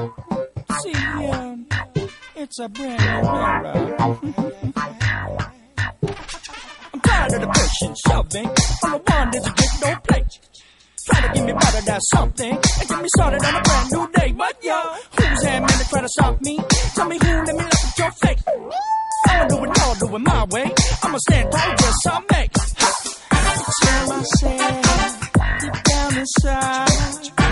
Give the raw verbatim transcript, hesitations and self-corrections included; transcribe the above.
See, um, it's a brand new era. I'm tired of the pushing, shoving. All I want is a big no play. Try to give me better, that's something. And get me started on a brand new day. But yo, who's that man to try to stop me? Tell me who, let me look at your face. I'ma do it all, do it my way. I'ma stand tall, just some make. Tell myself, deep down inside.